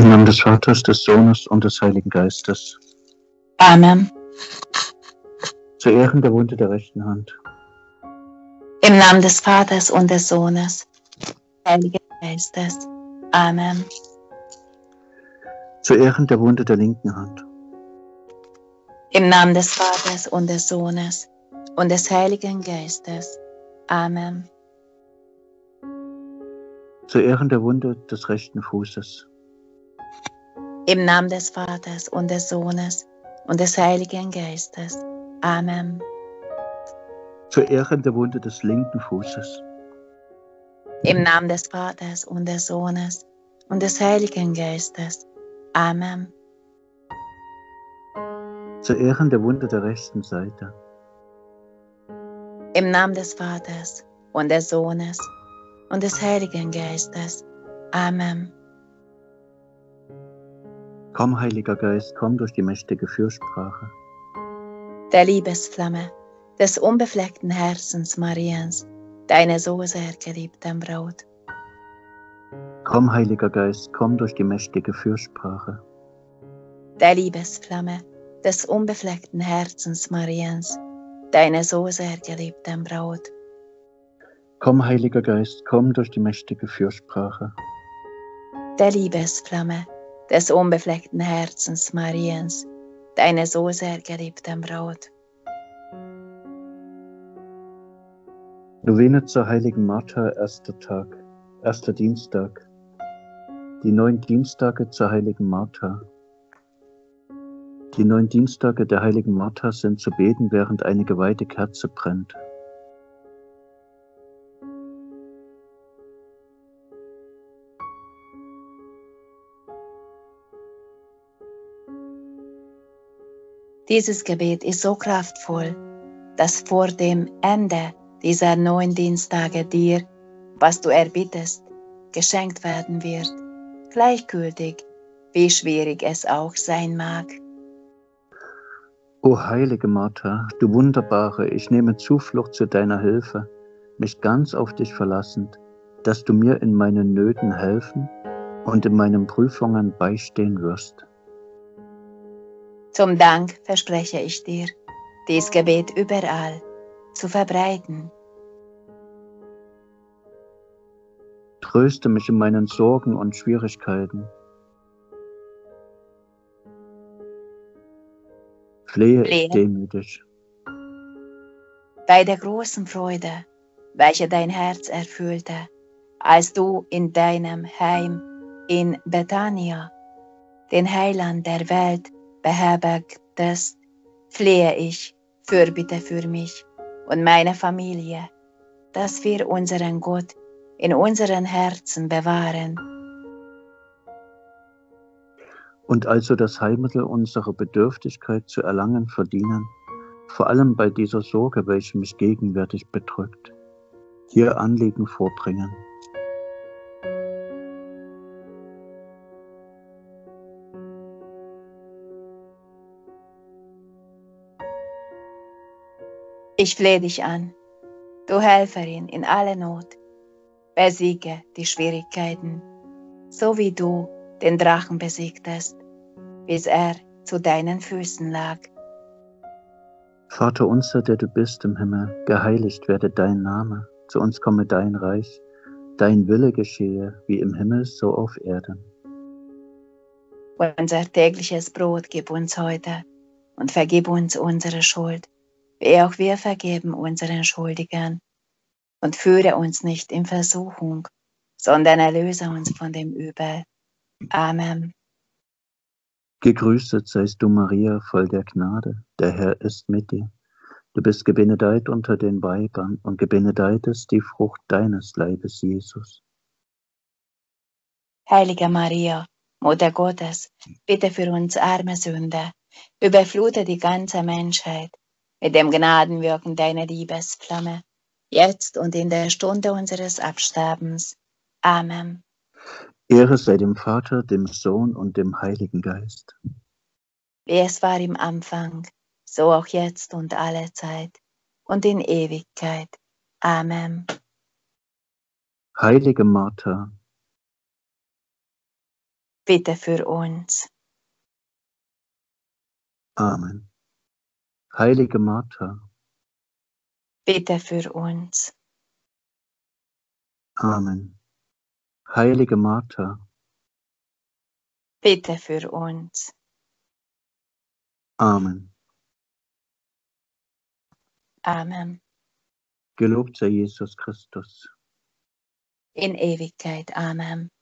Im Namen des Vaters, des Sohnes und des Heiligen Geistes. Amen. Zu Ehren der Wunde der rechten Hand. Im Namen des Vaters und des Sohnes, Heiligen Geistes. Amen. Zu Ehren der Wunde der linken Hand. Im Namen des Vaters und des Sohnes und des Heiligen Geistes. Amen. Zu Ehren der Wunde des rechten Fußes. Im Namen des Vaters und des Sohnes und des Heiligen Geistes. Amen. Zu Ehren der Wunde des linken Fußes. Im Namen des Vaters und des Sohnes und des Heiligen Geistes. Amen. Zu Ehren der Wunde der rechten Seite. Im Namen des Vaters und des Sohnes und des Heiligen Geistes. Amen. Komm, Heiliger Geist, komm durch die mächtige Fürsprache. Der Liebesflamme des unbefleckten Herzens Mariens, deine so sehr geliebten Braut. Komm, Heiliger Geist, komm durch die mächtige Fürsprache. Der Liebesflamme des unbefleckten Herzens Mariens, deine so sehr geliebten Braut. Komm, Heiliger Geist, komm durch die mächtige Fürsprache. Der Liebesflamme des unbefleckten Herzens Mariens, deine so sehr geliebten Braut. Novene zur heiligen Martha, erster Tag, erster Dienstag. Die 9 Dienstage zur heiligen Martha. Die 9 Dienstage der heiligen Martha sind zu beten, während eine geweihte Kerze brennt. Dieses Gebet ist so kraftvoll, dass vor dem Ende dieser 9 Dienstage dir, was du erbittest, geschenkt werden wird, gleichgültig, wie schwierig es auch sein mag. O heilige Martha, du Wunderbare, ich nehme Zuflucht zu deiner Hilfe, mich ganz auf dich verlassend, dass du mir in meinen Nöten helfen und in meinen Prüfungen beistehen wirst. Zum Dank verspreche ich dir, dies Gebet überall zu verbreiten. Tröste mich in meinen Sorgen und Schwierigkeiten. Flehe ich demütig. Bei der großen Freude, welche dein Herz erfüllte, als du in deinem Heim in Bethania den Heiland der Welt beherbergtest, flehe ich, fürbitte für mich und meine Familie, dass wir unseren Gott in unseren Herzen bewahren. Und also das Heilmittel unserer Bedürftigkeit zu erlangen verdienen, vor allem bei dieser Sorge, welche mich gegenwärtig bedrückt, hier Anliegen vorbringen. Ich flehe dich an, du Helferin in aller Not, besiege die Schwierigkeiten, so wie du den Drachen besiegtest, bis er zu deinen Füßen lag. Vater unser, der du bist im Himmel, geheiligt werde dein Name, zu uns komme dein Reich, dein Wille geschehe, wie im Himmel, so auf Erden. Unser tägliches Brot gib uns heute und vergib uns unsere Schuld, wie auch wir vergeben unseren Schuldigern. Und führe uns nicht in Versuchung, sondern erlöse uns von dem Übel. Amen. Gegrüßet seist du, Maria, voll der Gnade, der Herr ist mit dir. Du bist gebenedeit unter den Weibern und gebenedeit ist die Frucht deines Leibes, Jesus. Heilige Maria, Mutter Gottes, bitte für uns arme Sünder, überflute die ganze Menschheit mit dem Gnadenwirken deiner Liebesflamme, jetzt und in der Stunde unseres Absterbens. Amen. Ehre sei dem Vater, dem Sohn und dem Heiligen Geist. Wie es war im Anfang, so auch jetzt und alle Zeit und in Ewigkeit. Amen. Heilige Martha, bitte für uns. Amen. Heilige Martha, Bitte für uns. Amen. Heilige Martha, Bitte für uns. Amen. Amen. Gelobt sei Jesus Christus. In Ewigkeit. Amen.